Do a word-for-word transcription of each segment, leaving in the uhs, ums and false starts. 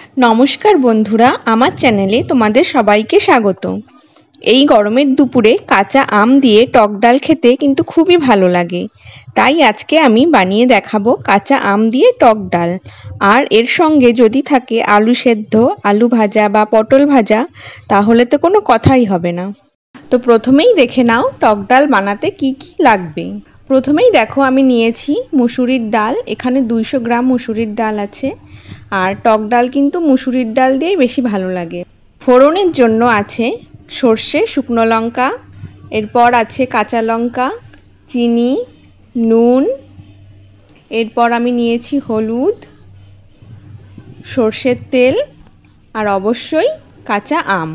नमस्कार बंधुरा आमार चैनेले तुम्हादेर सबाइके स्वागत। এই গরমের দুপুরে কাঁচা আম দিয়ে টক ডাল খেতে কিন্তু খুবই ভালো লাগে। তাই আজকে আমি বানিয়ে দেখাবো কাঁচা আম দিয়ে টক ডাল। আর এর সঙ্গে যদি থাকে আলু সেদ্ধ, আলু ভাজা বা পটল ভাজা তাহলে তো কোনো কথাই হবে না। তো প্রথমেই দেখে নাও টক ডাল বানাতে কি কি লাগবে। প্রথমেই দেখো আমি নিয়েছি মুসুরির ডাল, এখানে দুইশো গ্রাম মুসুরির ডাল আছে। আর টক ডাল কিন্তু মুসুরির ডাল দিয়েই বেশি ভালো লাগে। ফোড়নের জন্য আছে সর্ষে, শুকনো লঙ্কা, এরপর আছে কাঁচা লঙ্কা, চিনি, নুন, এরপর আমি নিয়েছি হলুদ, সর্ষের তেল আর অবশ্যই কাঁচা আম।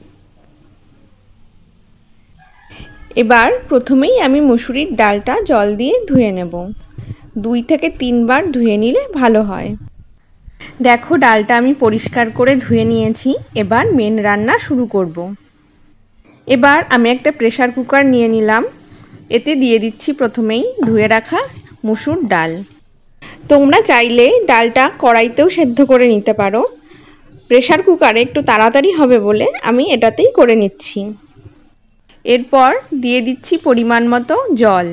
এবার প্রথমেই আমি মুসুরির ডালটা জল দিয়ে ধুয়ে নেব। দুই থেকে তিনবার ধুয়ে নিলে ভালো হয়। দেখো ডালটা আমি পরিষ্কার করে ধুয়ে নিয়েছি। এবার মেন রান্না শুরু করব। এবার আমি একটা প্রেসার কুকার নিয়ে নিলাম। এতে দিয়ে দিচ্ছি প্রথমেই ধুয়ে রাখা মুসুর ডাল। তোমরা চাইলে ডালটা কড়াইতেও সেদ্ধ করে নিতে পারো। প্রেসার কুকারে একটু তাড়াতাড়ি হবে বলে আমি এটাতেই করে নিচ্ছি। এরপর দিয়ে দিচ্ছি পরিমাণ মতো জল।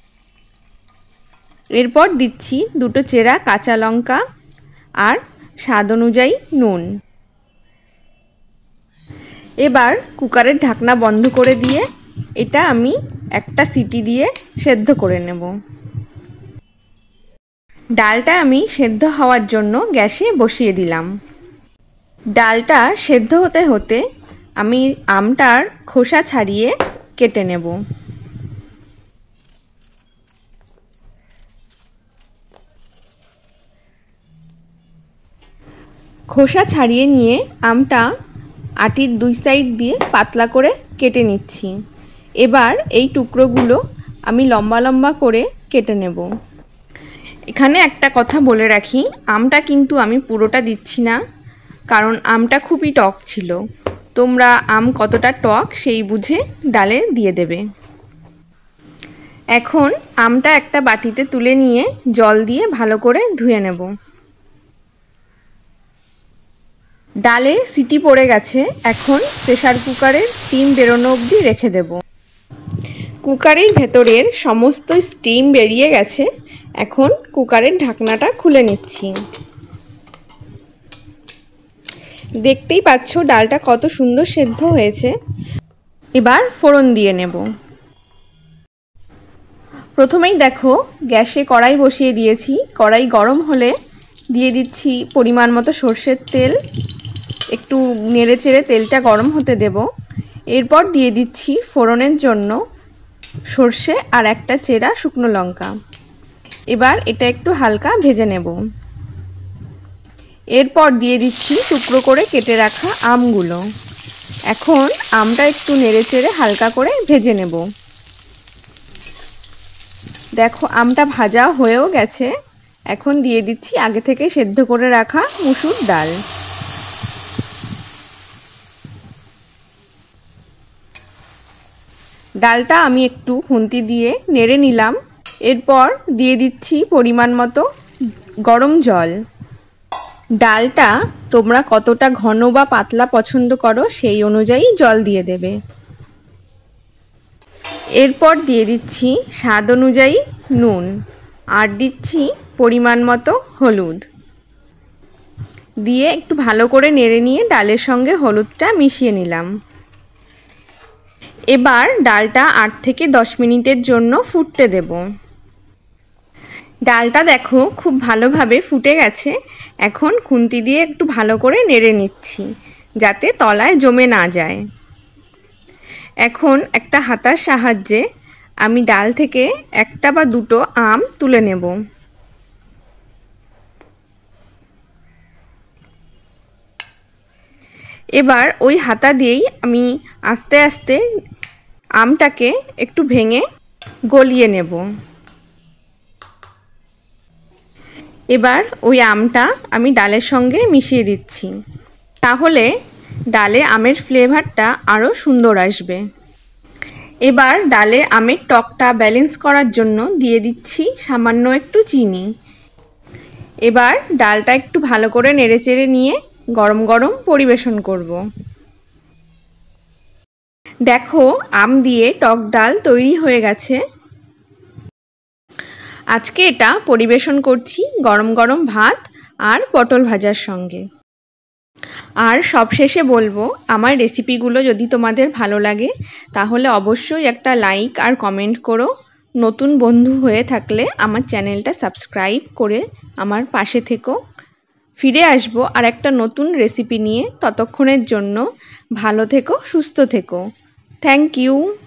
এরপর দিচ্ছি দুটো চেরা কাঁচা লঙ্কা আর স্বাদ অনুযায়ী নুন। এবার কুকারের ঢাকনা বন্ধ করে দিয়ে এটা আমি একটা সিটি দিয়ে সেদ্ধ করে নেব। ডালটা আমি সেদ্ধ হওয়ার জন্য গ্যাসে বসিয়ে দিলাম। ডালটা সেদ্ধ হতে হতে আমি আমটার খোসা ছাড়িয়ে কেটে নেব। খোসা ছাড়িয়ে নিয়ে আমটা আটির দুই সাইড দিয়ে পাতলা করে কেটে নিচ্ছি। এবার এই টুকরোগুলো আমি লম্বা লম্বা করে কেটে নেব। এখানে একটা কথা বলে রাখি, আমটা কিন্তু আমি পুরোটা দিচ্ছি না, কারণ আমটা খুবই টক ছিল। তোমরা আম কতটা টক সেই বুঝে ডালে দিয়ে দেবে। এখন আমটা একটা বাটিতে তুলে নিয়ে জল দিয়ে ভালো করে ধুয়ে নেব। ডালে সিটি পড়ে গেছে, এখন প্রেসার কুকারের স্টিম বেরোনো অবধি রেখে দেব। কুকারের ভেতরের সমস্ত স্টিম বেরিয়ে গেছে। এখন কুকারের ঢাকনাটা খুলে নিচ্ছি। দেখতেই পাচ্ছ ডালটা কত সুন্দর সেদ্ধ হয়েছে। এবার ফোড়ন দিয়ে নেব। প্রথমেই দেখো গ্যাসে কড়াই বসিয়ে দিয়েছি। কড়াই গরম হলে দিয়ে দিচ্ছি পরিমাণ মতো সর্ষের তেল। একটু নেড়ে চেড়ে তেলটা গরম হতে দেব। এরপর দিয়ে দিচ্ছি ফোড়নের জন্য সর্ষে আর একটা চেরা শুকনো লঙ্কা। এবার এটা একটু হালকা ভেজে নেব। এরপর দিয়ে দিচ্ছি টুকরো করে কেটে রাখা আমগুলো। এখন আমটা একটু নেড়ে চেড়ে হালকা করে ভেজে নেব। দেখো আমটা ভাজা হয়েও গেছে। এখন দিয়ে দিচ্ছি আগে থেকে সেদ্ধ করে রাখা মুসুর ডাল। ডালটা আমি একটু খুন্তি দিয়ে নেড়ে নিলাম। এরপর দিয়ে দিচ্ছি পরিমাণ মতো গরম জল। ডালটা তোমরা কতটা ঘন বা পাতলা পছন্দ করো সেই অনুযায়ী জল দিয়ে দেবে। এরপর দিয়ে দিচ্ছি স্বাদ অনুযায়ী নুন আর দিচ্ছি পরিমাণ মতো হলুদ। দিয়ে একটু ভালো করে নেড়ে নিয়ে ডালের সঙ্গে হলুদটা মিশিয়ে নিলাম। এবার ডালটা আট থেকে দশ মিনিটের জন্য ফুটতে দেব। ডালটা দেখো খুব ভালোভাবে ফুটে গেছে। এখন খুন্তি দিয়ে একটু ভালো করে নেড়ে নিচ্ছি যাতে তলায় জমে না যায়। এখন একটা হাতার সাহায্যে আমি ডাল থেকে একটা বা দুটো আম তুলে নেব। এবার ওই হাতা দিয়েই আমি আস্তে আস্তে আমটাকে একটু ভেঙে গলিয়ে নেব। এবার ওই আমটা আমি ডালের সঙ্গে মিশিয়ে দিচ্ছি, তাহলে ডালে আমের ফ্লেভারটা আরও সুন্দর আসবে। এবার ডালে আমের টকটা ব্যালেন্স করার জন্য দিয়ে দিচ্ছি সামান্য একটু চিনি। এবার ডালটা একটু ভালো করে নেড়েচেড়ে নিয়ে গরম গরম পরিবেশন করব। দেখো আম দিয়ে টক ডাল তৈরি হয়ে গেছে। আজকে এটা পরিবেশন করছি গরম গরম ভাত আর পটল ভাজার সঙ্গে। আর সবশেষে বলবো, আমার রেসিপিগুলো যদি তোমাদের ভালো লাগে তাহলে অবশ্যই একটা লাইক আর কমেন্ট করো। নতুন বন্ধু হয়ে থাকলে আমার চ্যানেলটা সাবস্ক্রাইব করে আমার পাশে থেকো। ফিরে আসবো আর একটা নতুন রেসিপি নিয়ে। ততক্ষণের জন্য ভালো থেকো, সুস্থ থেকো। Thank you.